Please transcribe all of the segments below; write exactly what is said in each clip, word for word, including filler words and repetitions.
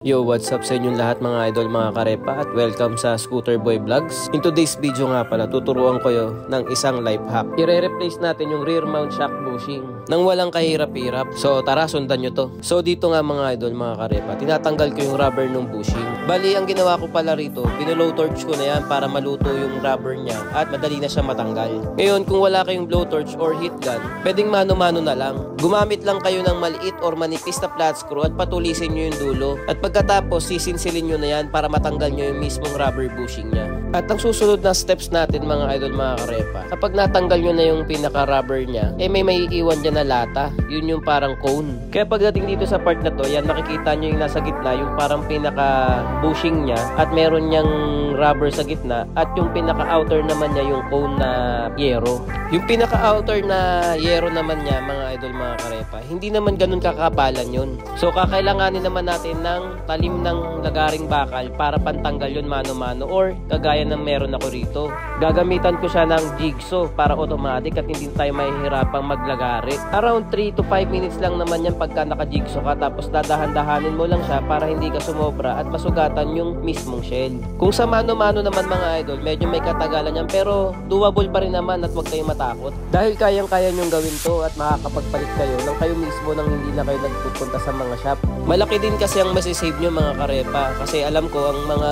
Yo, what's up sa inyong lahat mga idol, mga karepa, at welcome sa Scooter Boy Vlogs. In today's video nga pala, tuturuan ko yo ng isang life hack. I-replace natin yung rear mount shock bushing nang walang kahirap-hirap. So tara, sundan nyo to. So dito nga mga idol, mga karepa, tinatanggal ko yung rubber ng bushing. Bali, ang ginawa ko pala rito, pinulow torch ko na yan para maluto yung rubber niya at madali na siya matanggal. Ngayon, kung wala kayong blowtorch or heat gun, pwedeng mano-mano na lang. Gumamit lang kayo ng maliit or manipis na flat screw at patulisin nyo yung dulo. At pagkatapos, sisinsilin nyo na yan para matanggal nyo yung mismong rubber bushing niya. At ang susunod na steps natin mga idol, mga karepa, kapag natanggal nyo na yung pinaka-rubber niya, eh may maiiwan dyan na lata. Yun yung parang cone. Kaya pagdating dito sa part na to, yan makikita nyo yung nasa gitna, yung parang pinaka-bushing niya at meron niyang rubber sa gitna at yung pinaka-outer naman niya yung cone na yero. Yung pinaka-outer na yero naman niya mga idol, mga karepa, hindi naman ganun kakapalan yun. So kakailanganin naman natin ng talim ng lagaring bakal para pantanggal yun mano-mano or kagaya ng meron ako rito. Gagamitan ko siya ng jigsaw para automatic at hindi tayo mahihirapang maglagari. Around three to five minutes lang naman yan pagka naka-jigsaw ka, tapos dadahan-dahanin mo lang siya para hindi ka sumobra at masugatan yung mismong shell. Kung sa mano-mano naman mga idol, medyo may katagalan yan pero doable pa rin naman at huwag kayong matakot. Dahil kayang-kaya nyong gawin to at makakapagpalit kayo nang kayo mismo nang hindi na kayo nagpupunta sa mga shop. Malaki din kasi ang masisave nyo mga karepa, kasi alam ko ang mga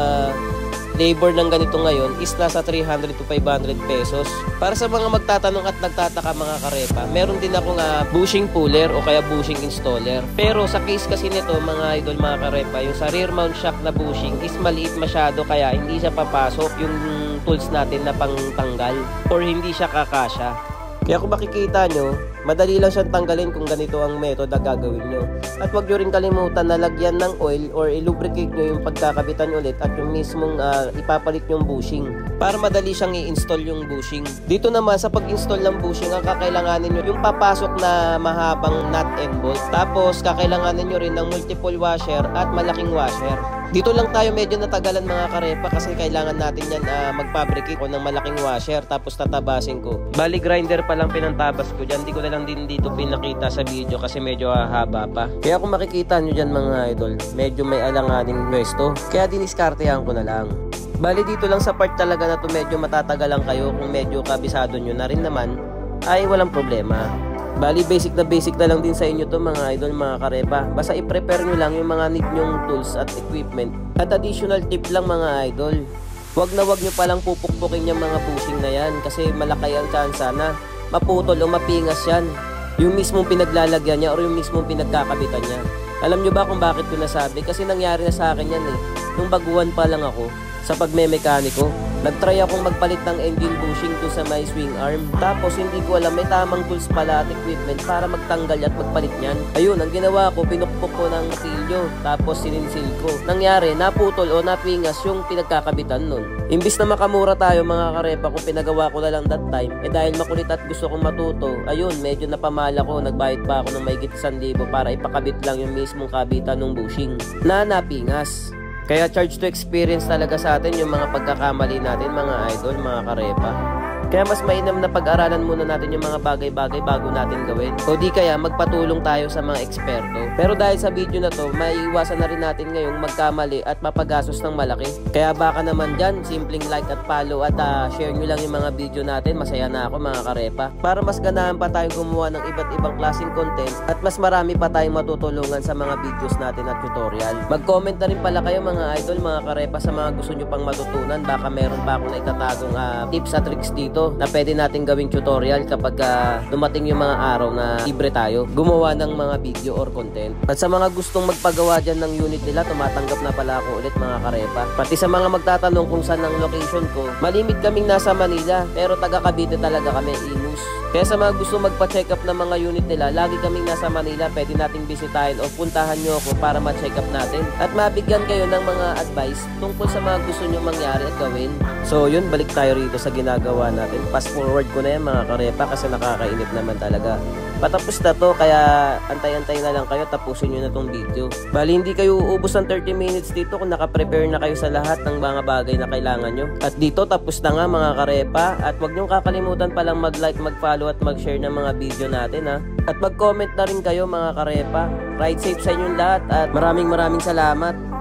labor ng ganito ngayon is nasa three hundred to five hundred pesos. Para sa mga magtatanong at nagtataka mga karepa, meron din ako nga bushing puller o kaya bushing installer. Pero sa case kasi nito mga idol, mga karepa, yung sa rear mount shock na bushing is maliit masyado kaya hindi siya papasok yung tools natin na pangtanggal or hindi siya kakasya. Kaya kung makikita nyo, madali lang siyang tanggalin kung ganito ang method na gagawin nyo. At huwag nyo rin kalimutan na lagyan ng oil or i-lubricate nyo yung pagkakabitan ulit at yung mismong uh, ipapalit yung bushing para madali siyang i-install yung bushing. Dito naman sa pag-install ng bushing, ang kakailanganin nyo yung papasok na mahabang nut and bolt. Tapos kakailanganin nyo rin ng multiple washer at malaking washer. Dito lang tayo medyo natagalan mga karepa kasi kailangan natin yan uh, mag-fabricate ko ng malaking washer tapos tatabasin ko. Bali grinder pa lang pinantabas ko dyan. Di ko na lang din dito pinakita sa video kasi medyo uh, haba pa. Kaya kung makikita nyo dyan mga idol, medyo may alanganing pwesto. Kaya diniskartehan ko na lang. Bali dito lang sa part talaga na to medyo matatagalan kayo. Kung medyo kabisado nyo na rin naman ay walang problema. Bali basic na basic na lang din sa inyo to mga idol, mga karepa. Basta i-prepare nyo lang yung mga need nyong tools at equipment. At additional tip lang mga idol, wag na wag nyo palang pupukpukin yung mga bushing na yan kasi malaki ang chance na maputol o mapingas yan yung mismong pinaglalagyan niya or yung mismong pinagkakabitan niya. Alam nyo ba kung bakit ko nasabi? Kasi nangyari na sa akin yan eh. Nung baguhan pa lang ako sa pagme-mekaniko, nagtry akong magpalit ng engine bushing to sa may swing arm. Tapos hindi ko alam may tamang tools pala at equipment para magtanggal at magpalit niyan. Ayun, ang ginawa ko, pinukpok ko ng silyo tapos sininsil ko. Nangyari, naputol o napingas yung pinagkakabitan nun. Imbis na makamura tayo mga karepa kung pinagawa ko na lang that time, eh dahil makulit at gusto kong matuto, ayun, medyo napamala ko, nagbayad pa ako ng mahigit isang libo para ipakabit lang yung mismong kabitan ng bushing na napingas. Kaya charge to experience talaga sa atin yung mga pagkakamali natin mga idol, mga karepa. Kaya mas mainam na pag-aralan muna natin yung mga bagay-bagay bago natin gawin. O di kaya magpatulong tayo sa mga eksperto. Pero dahil sa video na to, maiiwasan na rin natin ngayong magkamali at mapagastos ng malaki. Kaya baka naman dyan, simpleng like at follow at uh, share nyo lang yung mga video natin. Masaya na ako mga karepa. Para mas ganahan pa tayong gumawa ng iba't ibang klaseng content at mas marami pa tayong matutulungan sa mga videos natin at tutorial. Mag-comment na rin pala kayo mga idol, mga karepa, sa mga gusto nyo pang matutunan. Baka meron pa akong naitatagong uh, tips at tricks dito na pwede natin gawing tutorial kapag uh, dumating yung mga araw na libre tayo gumawa ng mga video or content. At sa mga gustong magpagawa dyan ng unit nila, tumatanggap na pala ako ulit mga karepa. Pati sa mga magtatanong kung saan ang location ko, malimit kaming nasa Manila pero taga Cavite talaga kami, Imus. Kaya sa mga gusto magpa-check up ng mga unit nila, lagi kaming nasa Manila, pwede nating bisitahin o puntahan nyo ako para ma-check up natin at mabigyan kayo ng mga advice tungkol sa mga gusto nyo mangyari at gawin. So yun, balik tayo rito sa ginagawa natin. Fast forward ko na yan mga karepa kasi nakakainip naman talaga. Patapos na to, kaya antay-antay na lang kayo, tapusin nyo na tong video. Bali hindi kayo uubos ng thirty minutes dito kung naka-prepare na kayo sa lahat ng mga bagay na kailangan nyo. At dito tapos na nga mga karepa, at huwag nyo kakalimutan palang mag-like, mag-follow at mag-share ng mga video natin ha. At mag-comment na rin kayo mga karepa. Ride safe sa inyong lahat at maraming maraming salamat.